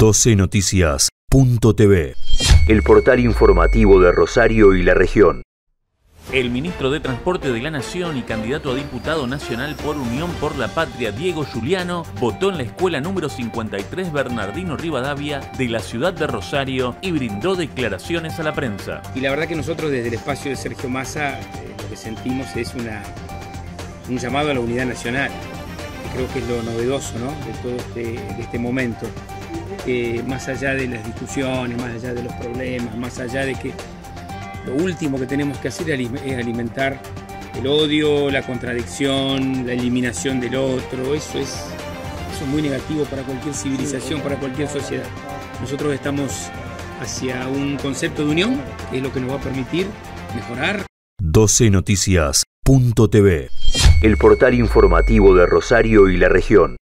12noticias.tv, el portal informativo de Rosario y la región. El ministro de Transporte de la Nación y candidato a diputado nacional por Unión por la Patria, Diego Giuliano, votó en la escuela número 53 Bernardino Rivadavia de la ciudad de Rosario y brindó declaraciones a la prensa. Y la verdad que nosotros desde el espacio de Sergio Massa lo que sentimos es un llamado a la unidad nacional. Creo que es lo novedoso, ¿no?, de todo este momento. Más allá de las discusiones, más allá de los problemas, más allá de que lo último que tenemos que hacer es alimentar el odio, la contradicción, la eliminación del otro. Eso es muy negativo para cualquier civilización, para cualquier sociedad. Nosotros estamos hacia un concepto de unión, que es lo que nos va a permitir mejorar. 12noticias.tv, el portal informativo de Rosario y la región.